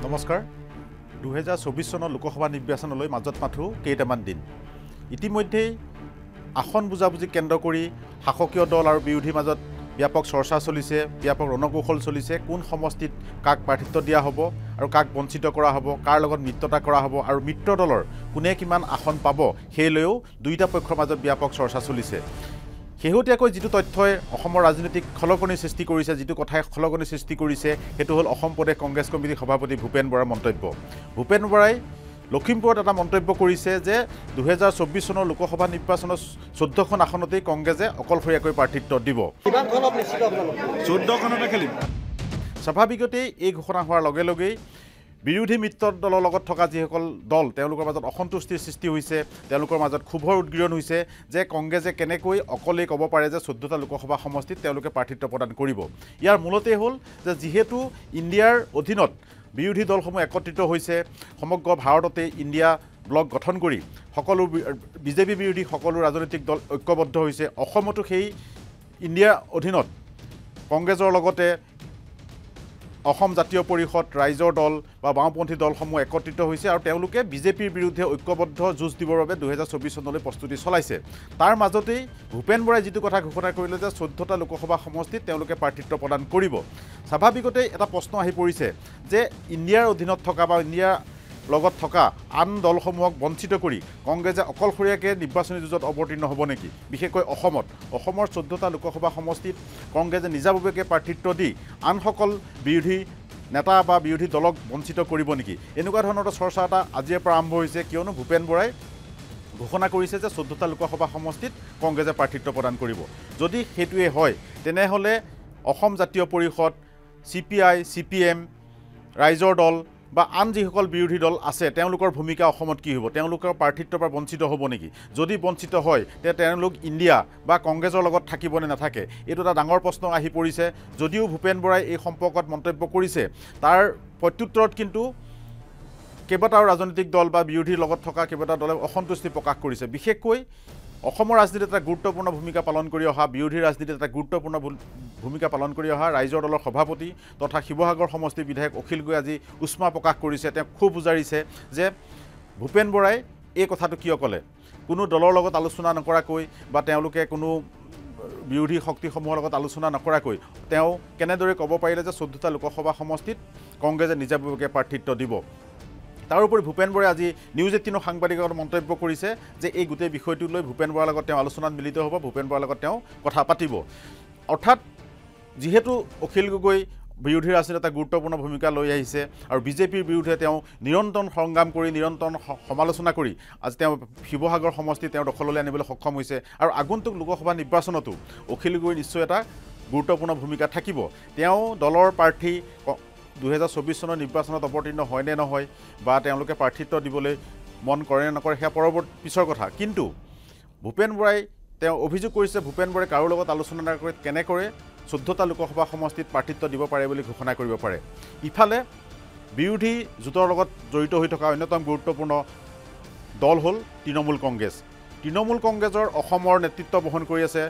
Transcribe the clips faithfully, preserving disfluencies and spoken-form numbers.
নমস্কাৰ দুহেজাৰ চৌবিশ চনৰ লোকসভা নিৰ্বাচনলৈ মাজত মাথো কেইটামান দিন ইতিমধ্যে আসন বুজাবুজি কেন্দ্ৰ কৰি শাসকীয় দল আৰু বিৰোধীৰ মাজত ব্যাপক চৰ্চা চলিছে ব্যাপক ৰণকৌশল চলিছে কোন সমষ্টিত কাক প্ৰাৰ্থিত্ব দিয়া হ'ব আৰু কাক বঞ্চিত কৰা হ'ব কাৰ লগত মিত্ৰতা কৰা হ'ব আৰু মিত্ৰ দলৰ কোনে কিমান আসন পাব হেলৈও দুইটা পক্ষৰ মাজত ব্যাপক চৰ্চা চলিছে শেহতীয়াকৈ যিটো তথ্যই অসমৰ ৰাজনৈতিক খলকনি সৃষ্টি কৰিছে যিটো কথাই খলকনি সৃষ্টি কৰিছে হেতু হল অসম প্ৰদেশ কংগ্ৰেছ কমিটিৰ সভাপতি ভূপেন বৰাৰ মন্তব্য ভূপেন বৰাই লখিমপুৰত এটা মন্তব্য কৰিছে যে দুহেজাৰ চৌবিশ চনৰ লোকসভা নিৰ্বাচনৰ চৈধ্যখন আসনতেই কংগ্ৰেছে অকলশৰীয়াকৈ প্ৰাৰ্থিত্ব দিব চৈধ্যখনতে খেলিব স্বাভাৱিকতেই এই ঘোষণা হোৱাৰ লগে লগেই বিৰোধী মিত্ৰ দলৰ লগত থকা যিসকল দল তেওঁলোকৰ মাজত অসন্তুষ্টিৰ সৃষ্টি হৈছে তেওঁলোকৰ মাজত ক্ষোভৰ উদ্গীৰণ হৈছে যে কংগ্ৰেছে কেনেকৈ অকলেই ক'ব পাৰে যে চৈধ্যটা লোকসভা সমষ্টিত তেওঁলোকে প্ৰাৰ্থিত্ব প্ৰদান কৰিব ইয়াৰ মূলতে হ'ল যে যিহেতু ইণ্ডিয়াৰ অধীনত বিৰোধী দলসমূহ একত্ৰিত হৈছে সমগ্ৰ ভাৰততে ইণ্ডিয়া ব্লক গঠন কৰি সকলো বিজেপি বিৰোধী সকলো ৰাজনৈতিক দল ঐক্যবদ্ধ হৈছে অসমতো সেই ইণ্ডিয়াৰ অধীনত কংগ্ৰেছৰ লগতে অসম জাতীয় পৰিষদ ৰাইজৰ দল বা বাওঁপন্থী দলসমূহ একত্ৰিত হৈছে আৰু তেওঁলোকে বিজেপিৰ বিৰুদ্ধে ঐক্যবদ্ধ যুঁজ দিবৰ বাবে দুহেজাৰ চৌবিশ চনলৈ প্ৰস্তুতি চলাইছে তাৰ মাজতেই ভূপেন বৰাই যিটো কথা ঘোষণা কৰিলে যে চৈধ্যটা লোকসভা সমষ্টিত তেওঁলোকে প্ৰাৰ্থিত্ব প্ৰদান কৰিব স্বাভাৱিকতেই এটা প্ৰশ্ন আহি পৰিছে যে ইণ্ডিয়াৰ অধীনত থকা বা ইণ্ডিয়াৰ লগত থকা আন দলসমূহক বঞ্চিত কৰি কংগ্ৰেছে অকলশৰীয়াকৈ নিৰ্বাচনী যুঁজত অৱতীৰ্ণ হ'ব নেকি বিশেষকৈ অসমত অসমৰ চৈধ্যটা লোকসভা সমষ্টিত কংগ্ৰেছে নিজাববীয়াকৈ প্ৰাৰ্থিত্ব দি আনসকল বিৰোধী নেতা বা বিৰোধী দলক বঞ্চিত কৰিব নেকি এনেকুৱা ধৰণৰ চৰ্চা এটা আজিৰ পৰা আৰম্ভ হৈছে কিয়নো ভূপেন বৰাই ঘোষণা কৰিছে যে চৈধ্যটা লোকসভা সমষ্টিত কংগ্ৰেছে প্ৰাৰ্থিত্ব প্ৰদান কৰিব যদি সেইটোৱে হয় তেনেহ'লে Asom Jatiya Parishad C P I C P M ৰাইজৰ দল বা আন যিসকল বিৰোধী দল আছে তেওঁলোকৰ ভূমিকা অসমত কি হ'ব তেওঁলোকৰ প্ৰাৰ্থিত্বৰ পৰা বঞ্চিত হ'ব নেকি যদি বঞ্চিত হয় তে তেওঁলোক ইণ্ডিয়া বা কংগ্ৰেছৰ লগত থাকিবনে নাথাকে এইটো এটা ডাঙৰ প্ৰশ্ন আহি পৰিছে যদিও ভূপেন বৰাই এই সম্পৰ্কত মন্তব্য কৰিছে তাৰ প্ৰত্যুত্তৰত কিন্তু কেইবাটাও ৰাজনৈতিক দল বা বিৰোধীৰ লগত থকা কেইবাটাও দলে অসন্তুষ্টি প্ৰকাশ কৰিছে বিশেষকৈ অসমৰ ৰাজনীতিত এটা গুৰুত্বপূৰ্ণ ভূমিকা পালন কৰি অহা বিৰোধী ৰাজনীতিত এটা গুৰুত্বপূৰ্ণ ভূমিকা পালন কৰি অহা ৰাইজৰ দলৰ সভাপতি তথা শিৱসাগৰ সমষ্টিৰ বিধায়ক অখিল গগৈ আজি উষ্মা প্ৰকাশ কৰিছে তেওঁ খুব বুজাৰিছে যে ভূপেন বৰাই এই কথাটো কিয় ক'লে কোনো দলৰ লগত আলোচনা নকৰাকৈ বা তেওঁলোকে কোনো বিৰোধী শক্তিসমূহৰ লগত আলোচনা নকৰাকৈ তেওঁ কেনেদৰে ক'ব পাৰিলে যে চৈধ্যটা লোকসভা সমষ্টিত কংগ্ৰেছে নিজাববীয়াকৈ প্ৰাৰ্থিত্ব দিব তাৰোপৰি ভূপেন বৰাই আজি নিউজ এইটিনৰ সাংবাদিকৰ মন্তব্য কৰিছে যে এই গোটেই বিষয়টো লৈ ভূপেন বৰাৰ লগত তেওঁ আলোচনাত মিলিত হ'ব ভূপেন বৰাৰ লগত তেওঁ কথা পাতিব অৰ্থাৎ যিহেতু অখিল গগৈ বিৰোধী ৰাজনীতিত এটা গুৰুত্বপূৰ্ণ ভূমিকা লৈ আহিছে আৰু বিজেপিৰ বিৰুদ্ধে তেওঁ নিৰন্তৰ সংগ্ৰাম কৰি নিৰন্তৰ সমালোচনা কৰি আজি তেওঁ শিৱসাগৰ সমষ্টি তেওঁ দখললৈ আনিবলৈ সক্ষম হৈছে আৰু আগন্তুক লোকসভা নিৰ্বাচনতো অখিল গগৈৰ নিশ্চয় এটা গুৰুত্বপূৰ্ণ ভূমিকা থাকিব তেওঁ দলৰ প্ৰাৰ্থী দুহেজাৰ চৌবিশ চনৰ নিৰ্বাচনত অৱতীৰ্ণ হয় নে নহয় বা তেওঁলোকে প্ৰাৰ্থিত্ব দিবলৈ মন কৰে নে নকৰে সেয়া পৰৱৰ্তী পিছৰ কথা কিন্তু ভূপেন বৰাই তেওঁ অভিযোগ কৰিছে ভূপেন বৰাই কাৰো লগত আলোচনা নকৰি কেনেকৈ চৈধ্যটা লোকসভা সমষ্টিত প্ৰাৰ্থিত্ব দিব পাৰে বুলি ঘোষণা কৰিব পাৰে ইফালে বিৰোধী জোঁটৰ লগত জড়িত হৈ থকা অন্যতম গুৰুত্বপূৰ্ণ দল হ'ল তৃণমূল কংগ্ৰেছ তৃণমূল কংগ্ৰেছৰ অসমৰ নেতৃত্ব বহন কৰি আছে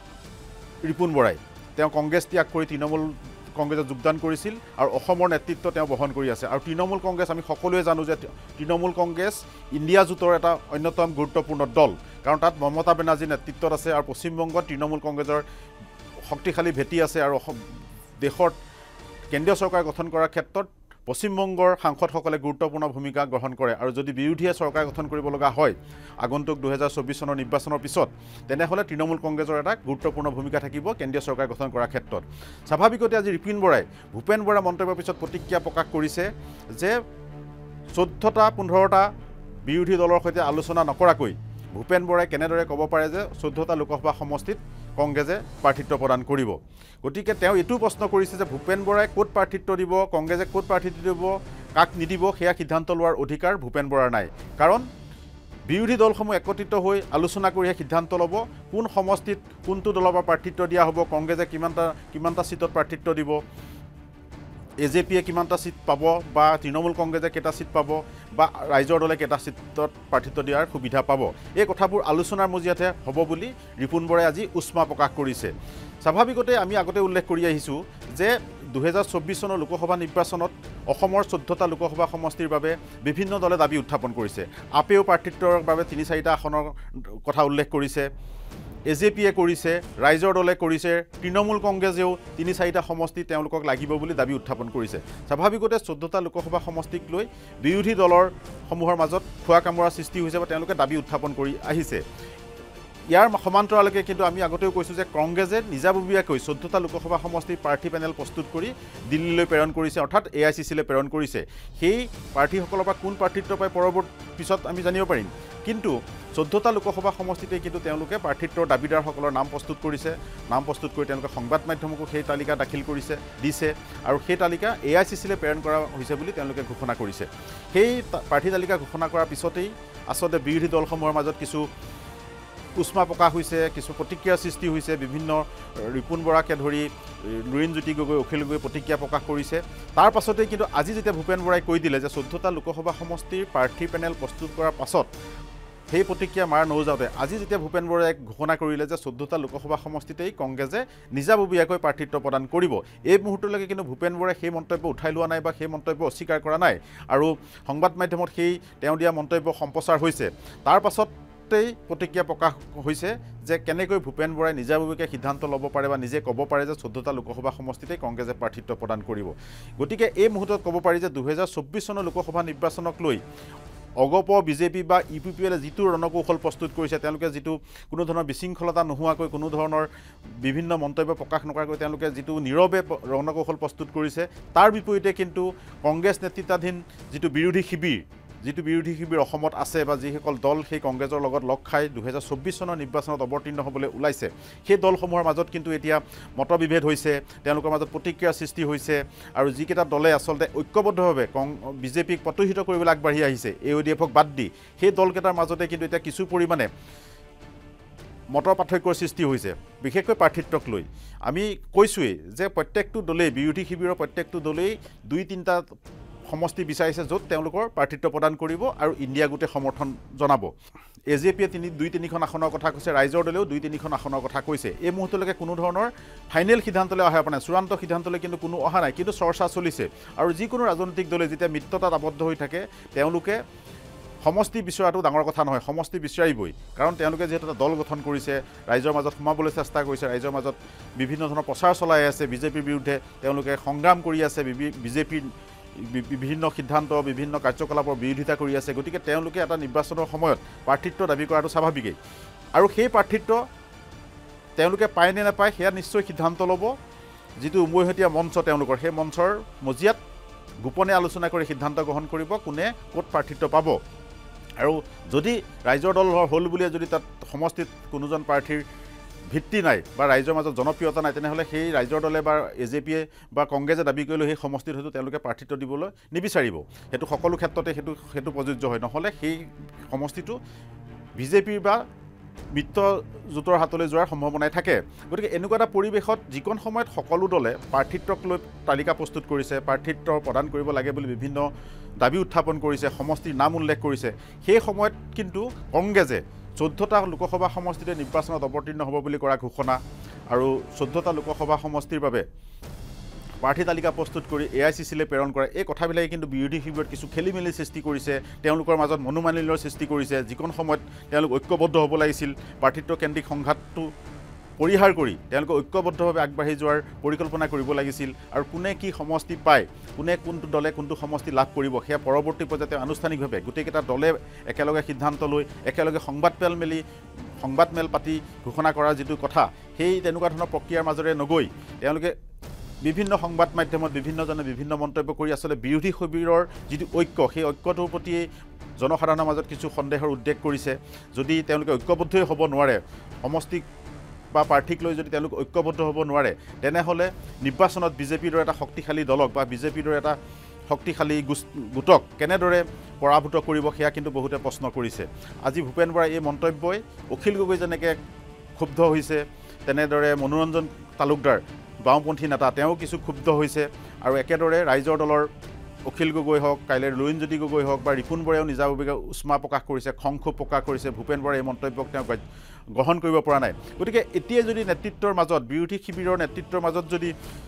ৰিপুণ বৰাই তেওঁ কংগ্ৰেছ ত্যাগ কৰি তৃণমূল কংগ্ৰেছত যোগদান কৰিছিল আৰু অসমৰ নেতৃত্ব তেওঁ বহন কৰি আছে আৰু তৃণমূল কংগ্ৰেছ আমি সকলোৱে জানো যে তৃণমূল কংগ্ৰেছ ইণ্ডিয়া জোঁটৰ এটা অন্যতম গুৰুত্বপূৰ্ণ দল কাৰণ তাত মমতা বেনাৰ্জীৰ নেতৃত্বত আছে আৰু পশ্চিমবংগত তৃণমূল কংগ্ৰেছৰ শক্তিশালী ভেটি আছে আৰু দেশত কেন্দ্ৰীয় চৰকাৰ গঠন কৰাৰ ক্ষেত্ৰত পশ্চিমবংগৰ সাংসদসকলে গুৰুত্বপূৰ্ণ ভূমিকা গ্ৰহণ কৰে আৰু যদি বিৰোধীয়ে চৰকাৰ গঠন কৰিব লগা হয় আগন্তুক দুহেজাৰ চৌবিশ চনৰ নিৰ্বাচনৰ পিছত তেনেহ'লে তৃণমূল কংগ্ৰেছৰ এটা গুৰুত্বপূৰ্ণ ভূমিকা থাকিব কেন্দ্ৰীয় চৰকাৰ গঠন কৰাৰ ক্ষেত্ৰত স্বাভাৱিকতে আজি ৰিপুণ বৰাই ভূপেন বৰাৰ মন্তব্যৰ পিছত প্ৰতিক্ৰিয়া প্ৰকাশ কৰিছে যে চৈধ্যটা পোন্ধৰটা বিৰোধী দলৰ সৈতে আলোচনা নকৰাকৈ ভূপেন বৰাই কেনেদৰে ক'ব পাৰে যে চৈধ্যটা লোকসভা সমষ্টিত কংগ্ৰেছে প্ৰাৰ্থিত্ব প্ৰদান কৰিব গতিকে তেওঁ এইটো প্ৰশ্ন কৰিছে যে ভূপেন বৰাই ক'ত প্ৰাৰ্থিত্ব দিব কংগ্ৰেছে ক'ত প্ৰাৰ্থিত্ব দিব কাক নিদিব সেয়া সিদ্ধান্ত লোৱাৰ অধিকাৰ ভূপেন বৰাৰ নাই কাৰণ বিৰোধী দলসমূহ একত্ৰিত হৈ আলোচনা কৰিহে সিদ্ধান্ত ল'ব কোন সমষ্টিত কোনটো দলৰ পৰা প্ৰাৰ্থিত্ব দিয়া হ'ব কংগ্ৰেছে কিমানটা কিমানটা সিটত প্ৰাৰ্থিত্ব দিব এ জে পিয়ে কিমানটা সিট পাব বা তৃণমূল কংগ্ৰেছে কেইটা সিট পাব বা ৰাইজৰ দলে কেইটা সিটত প্ৰাৰ্থিত্ব দিয়াৰ সুবিধা পাব এই কথাবোৰ আলোচনাৰ মজিয়াতে হ'ব বুলি ৰিপুণ বৰাই আজি উষ্মা প্ৰকাশ কৰিছে স্বাভাৱিকতে আমি আগতে উল্লেখ কৰি আহিছোঁ যে দুহেজাৰ চৌব্বিছ চনৰ লোকসভা নিৰ্বাচনত অসমৰ চৈধ্যটা লোকসভা সমষ্টিৰ বাবে বিভিন্ন দলে দাবী উত্থাপন কৰিছে আপেও প্ৰাৰ্থিত্বৰ বাবে তিনি চাৰিটা আসনৰ কথা উল্লেখ কৰিছে এ জে পিয়ে কৰিছে ৰাইজৰ দলে কৰিছে তৃণমূল কংগ্ৰেছেও তিনি চাৰিটা সমষ্টি তেওঁলোকক লাগিব বুলি দাবী উত্থাপন কৰিছে স্বাভাৱিকতে চৈধ্যটা লোকসভা সমষ্টিক লৈ বিৰোধী দলৰ সমূহৰ মাজত খোৱা কামৰা সৃষ্টি হৈছে বা তেওঁলোকে দাবী উত্থাপন কৰি আহিছে ইয়াৰ সমান্তৰালকে কিন্তু আমি আগতেও কৈছোঁ যে কংগ্ৰেছে নিজাববীয়াকৈ চৈধ্যটা লোকসভা সমষ্টিৰ প্ৰাৰ্থী পেনেল প্ৰস্তুত কৰি দিল্লীলৈ প্ৰেৰণ কৰিছে অৰ্থাৎ এ আই চি চিলৈ প্ৰেৰণ কৰিছে সেই প্ৰাৰ্থীসকলৰ পৰা কোন প্ৰাৰ্থিত্ব পাই পৰৱৰ্তী পিছত আমি জানিব পাৰিম কিন্তু চৈধ্যটা লোকসভা সমষ্টিতে কিন্তু তেওঁলোকে প্ৰাৰ্থিত্বৰ দাবীদাৰসকলৰ নাম প্ৰস্তুত কৰিছে নাম প্ৰস্তুত কৰি তেওঁলোকে সংবাদ মাধ্যমকো সেই তালিকা দাখিল কৰিছে দিছে আৰু সেই তালিকা এ আই চি চিলৈ প্ৰেৰণ কৰা হৈছে বুলি তেওঁলোকে ঘোষণা কৰিছে সেই প্ৰাৰ্থী তালিকা ঘোষণা কৰাৰ পিছতেই আচলতে বিৰোধী দলসমূহৰ মাজত কিছু উষ্মা প্ৰকাশ হৈছে কিছু প্ৰতিক্ৰিয়াৰ সৃষ্টি হৈছে বিভিন্ন ৰিপুন বৰাকে ধৰি লুৰিণজ্যোতি গগৈ অখিল গগৈ প্ৰতিক্ৰিয়া প্ৰকাশ কৰিছে তাৰ পাছতেই কিন্তু আজি যেতিয়া ভূপেন বৰাই কৈ দিলে যে চৈধ্যটা লোকসভা সমষ্টিৰ প্ৰাৰ্থী পেনেল প্ৰস্তুত কৰাৰ পাছত সেই প্ৰতিক্ৰিয়া মাৰ নৌযাওঁতে আজি যেতিয়া ভূপেন বৰাই ঘোষণা কৰিলে যে চৈধ্যটা লোকসভা সমষ্টিতেই কংগ্ৰেছে নিজাববীয়াকৈ প্ৰাৰ্থিত্ব প্ৰদান কৰিব এই মুহূৰ্তলৈকে কিন্তু ভূপেন বৰাই সেই মন্তব্য উঠাই লোৱা নাই বা সেই মন্তব্য অস্বীকাৰ কৰা নাই আৰু সংবাদ মাধ্যমত সেই তেওঁ দিয়া মন্তব্য সম্প্ৰচাৰ হৈছে তাৰ পাছত প্ৰতিক্ৰিয়া প্ৰকাশ হৈছে যে কেনেকৈ ভূপেন বৰাই নিজাববীয়াকৈ সিদ্ধান্ত ল'ব পাৰে বা নিজে ক'ব পাৰে যে চৈধ্যটা লোকসভা সমষ্টিতে কংগ্ৰেছে প্ৰাৰ্থিত্ব প্ৰদান কৰিব গতিকে এই মুহূৰ্তত ক'ব পাৰি যে দুহেজাৰ চৌব্বিছ চনৰ লোকসভা নিৰ্বাচনক লৈ অগপ বিজেপি বা ইউ পি পি এলে যিটো ৰণকৌশল প্ৰস্তুত কৰিছে তেওঁলোকে যিটো কোনো ধৰণৰ বিশৃংখলতা নোহোৱাকৈ কোনো ধৰণৰ বিভিন্ন মন্তব্য প্ৰকাশ নকৰাকৈ তেওঁলোকে যিটো নীৰৱে ৰণকৌশল প্ৰস্তুত কৰিছে তাৰ বিপৰীতে কিন্তু কংগ্ৰেছ নেতৃত্বাধীন যিটো বিৰোধী শিবিৰ যিটো বিৰোধী শিবিৰ অসমত আছে বা যিসকল দল সেই কংগ্ৰেছৰ লগত লগ খাই দুহেজাৰ চৌব্বিছ চনৰ নিৰ্বাচনত অৱতীৰ্ণ হ'বলৈ ওলাইছে সেই দলসমূহৰ মাজত কিন্তু এতিয়া মতবিভেদ হৈছে তেওঁলোকৰ মাজত প্ৰতিক্ৰিয়াৰ সৃষ্টি হৈছে আৰু যিকেইটা দলে আচলতে ঐক্যবদ্ধভাৱে কং বিজেপিক প্ৰতিহিত কৰিবলৈ আগবাঢ়ি আহিছে এ অ' ডি এফক বাদ দি সেই দলকেইটাৰ মাজতে কিন্তু এতিয়া কিছু পৰিমাণে মতৰ পাৰ্থক্যৰ সৃষ্টি হৈছে বিশেষকৈ প্ৰাৰ্থিত্বক লৈ আমি কৈছোঁৱেই যে প্ৰত্যেকটো দলেই বিৰোধী শিবিৰৰ প্ৰত্যেকটো দলেই দুই তিনিটা সমষ্টি বিচাৰিছে য'ত তেওঁলোকৰ প্ৰাৰ্থিত্ব প্ৰদান কৰিব আৰু ইণ্ডিয়া গোটে সমৰ্থন জনাব এ জে পিয়ে তিনি দুই তিনিখন আসনৰ কথা কৈছে ৰাইজৰ দলেও দুই তিনিখন আসনৰ কথা কৈছে এই মুহূৰ্তলৈকে কোনো ধৰণৰ ফাইনেল সিদ্ধান্তলৈ অহা পৰা নাই চূড়ান্ত সিদ্ধান্তলৈ কিন্তু কোনো অহা নাই কিন্তু চৰ্চা চলিছে আৰু যিকোনো ৰাজনৈতিক দলে যেতিয়া মিত্ৰতাত আবদ্ধ হৈ থাকে তেওঁলোকে সমষ্টি বিচৰাটো ডাঙৰ কথা নহয় সমষ্টি বিচাৰিবই কাৰণ তেওঁলোকে যিহেতু এটা দল গঠন কৰিছে ৰাইজৰ মাজত সোমাবলৈ চেষ্টা কৰিছে ৰাইজৰ মাজত বিভিন্ন ধৰণৰ প্ৰচাৰ চলাই আছে বিজেপিৰ বিৰুদ্ধে তেওঁলোকে সংগ্ৰাম কৰি আছে বিজেপিৰ বিভিন্ন সিদ্ধান্ত বিভিন্ন কাৰ্যকলাপৰ বিৰোধিতা কৰি আছে গতিকে তেওঁলোকে এটা নিৰ্বাচনৰ সময়ত প্ৰাৰ্থিত্ব দাবী কৰাটো স্বাভাৱিকেই আৰু সেই প্ৰাৰ্থিত্ব তেওঁলোকে পায় নে নাপায় সেয়া নিশ্চয় সিদ্ধান্ত ল'ব যিটো উমৈহতীয়া মঞ্চ তেওঁলোকৰ সেই মঞ্চৰ মজিয়াত গোপনে আলোচনা কৰি সিদ্ধান্ত গ্ৰহণ কৰিব কোনে ক'ত প্ৰাৰ্থিত্ব পাব আৰু যদি ৰাইজৰ দল হ'ল বুলিয়ে যদি তাত সমষ্টিত কোনোজন প্ৰাৰ্থীৰ ভিত্তি নাই বা ৰাইজৰ মাজত জনপ্ৰিয়তা নাই তেনেহ'লে সেই ৰাইজৰ দলে বা এ জে পিয়ে বা কংগ্ৰেছে দাবী কৰিলেও সেই সমষ্টিত হয়তো তেওঁলোকে প্ৰাৰ্থিত্ব দিবলৈ নিবিচাৰিব সেইটো সকলো ক্ষেত্ৰতে সেইটো সেইটো প্ৰযোজ্য হয় নহ'লে সেই সমষ্টিটো বিজেপিৰ বা মিত্ৰজোঁটৰ হাতলৈ যোৱাৰ সম্ভাৱনাই থাকে গতিকে এনেকুৱা এটা পৰিৱেশত যিকণ সময়ত সকলো দলে প্ৰাৰ্থিত্বক লৈ তালিকা প্ৰস্তুত কৰিছে প্ৰাৰ্থিত্ব প্ৰদান কৰিব লাগে বুলি বিভিন্ন দাবী উত্থাপন কৰিছে সমষ্টিৰ নাম উল্লেখ কৰিছে সেই সময়ত কিন্তু কংগ্ৰেছে চৈধ্যটা লোকসভা সমষ্টিতে নিৰ্বাচনত অৱতীৰ্ণ হ'ব বুলি কৰা ঘোষণা আৰু চৈধ্যটা লোকসভা সমষ্টিৰ বাবে প্ৰাৰ্থী তালিকা প্ৰস্তুত কৰি এ আই চি চিলৈ প্ৰেৰণ কৰা এই কথাবিলাকে কিন্তু বিৰোধী শিবিৰত কিছু খেলি মেলি সৃষ্টি কৰিছে তেওঁলোকৰ মাজত মনোমালিন্যৰ সৃষ্টি কৰিছে যিকণ সময়ত তেওঁলোক ঐক্যবদ্ধ হ'ব লাগিছিল প্ৰাৰ্থিত্ব কেন্দ্ৰিক সংঘাতটো পৰিহাৰ কৰি তেওঁলোকে ঐক্যবদ্ধভাৱে আগবাঢ়ি যোৱাৰ পৰিকল্পনা কৰিব লাগিছিল আৰু কোনে কি সমষ্টি পায় কোনে কোনটো দলে কোনটো সমষ্টি লাভ কৰিব সেয়া পৰৱৰ্তী পৰ্যায়তে আনুষ্ঠানিকভাৱে গোটেইকেইটা দলে একেলগে সিদ্ধান্ত লৈ একেলগে সংবাদমেল মেলি সংবাদমেল পাতি ঘোষণা কৰাৰ যিটো কথা সেই তেনেকুৱা ধৰণৰ প্ৰক্ৰিয়াৰ মাজেৰে নগৈ তেওঁলোকে বিভিন্ন সংবাদ মাধ্যমত বিভিন্নজনে বিভিন্ন মন্তব্য কৰি আচলতে বিৰোধী শিবিৰৰ যিটো ঐক্য সেই ঐক্যটোৰ প্ৰতি জনসাধাৰণৰ মাজত কিছু সন্দেহৰ উদ্ৰেক কৰিছে যদি তেওঁলোকে ঐক্যবদ্ধই হ'ব নোৱাৰে সমষ্টি বা প্ৰাৰ্থীক লৈ যদি তেওঁলোক ঐক্যবদ্ধ হ'ব নোৱাৰে তেনেহ'লে নিৰ্বাচনত বিজেপিৰ দৰে এটা শক্তিশালী দলক বা বিজেপিৰ দৰে এটা শক্তিশালী গোটক কেনেদৰে পৰাভূত কৰিব সেয়া কিন্তু বহুতে প্ৰশ্ন কৰিছে আজি ভূপেন বৰাই এই মন্তব্যই অখিল গগৈ যেনেকৈ ক্ষুব্ধ হৈছে তেনেদৰে মনোৰঞ্জন তালুকদাৰ বাওঁপন্থী নেতা তেওঁ কিছু ক্ষুব্ধ হৈছে আৰু একেদৰে ৰাইজৰ দলৰ অখিল গগৈ হওক কাইলৈ লুৰিণজ্যোতি গগৈ হওক বা ৰিপুন বৰাইও নিজাববীয়াকৈ উষ্মা প্ৰকাশ কৰিছে খংক্ষোভ প্ৰকাশ কৰিছে ভূপেন বৰাই এই মন্তব্যক তেওঁ গ্ৰহণ কৰিব পৰা নাই গতিকে এতিয়া যদি নেতৃত্বৰ মাজত বিৰোধী শিবিৰৰ নেতৃত্বৰ মাজত যদি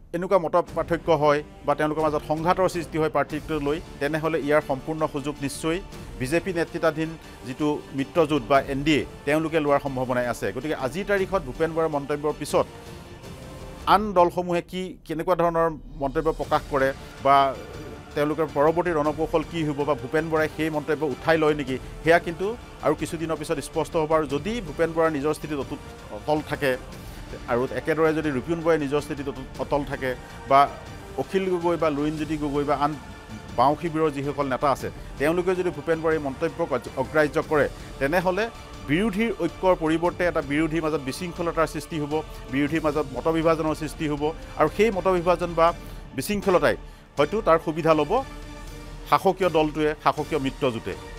এনেকুৱা মত পাৰ্থক্য হয় বা তেওঁলোকৰ মাজত সংঘাতৰ সৃষ্টি হয় প্ৰাৰ্থীটোক লৈ তেনেহ'লে ইয়াৰ সম্পূৰ্ণ সুযোগ নিশ্চয় বিজেপি নেতৃত্বাধীন যিটো মিত্ৰজোঁট বা এন ডি এ তেওঁলোকে লোৱাৰ সম্ভাৱনাই আছে গতিকে আজিৰ তাৰিখত ভূপেন বৰাৰ মন্তব্যৰ পিছত আন দলসমূহে কি কেনেকুৱা ধৰণৰ মন্তব্য প্ৰকাশ কৰে বা তেওঁলোকৰ পৰৱৰ্তী ৰণকৌশল কি হ'ব বা ভূপেন বৰাই সেই মন্তব্য উঠাই লয় নেকি সেয়া কিন্তু আৰু কিছুদিনৰ পিছত স্পষ্ট হ'ব আৰু যদি ভূপেন বৰাৰ নিজৰ স্থিতিত অটল থাকে আৰু একেদৰে যদি ৰিপুণ বৰাই নিজৰ স্থিতিত অটল থাকে বা অখিল গগৈ বা লুৰিণজ্যোতি গগৈ বা আন বাওঁ শিবিৰৰ যিসকল নেতা আছে তেওঁলোকে যদি ভূপেন বৰাই মন্তব্যক অগ্ৰাহ্য কৰে তেনেহ'লে বিৰোধীৰ ঐক্যৰ পৰিৱৰ্তে এটা বিৰোধীৰ মাজত বিশৃংখলতাৰ সৃষ্টি হ'ব বিৰোধীৰ মাজত মতবিভাজনৰ সৃষ্টি হ'ব আৰু সেই মতবিভাজন বা বিশৃংখলতাই হয়তো তাৰ সুবিধা ল'ব শাসকীয় দলটোৱে শাসকীয় মিত্ৰজোঁটে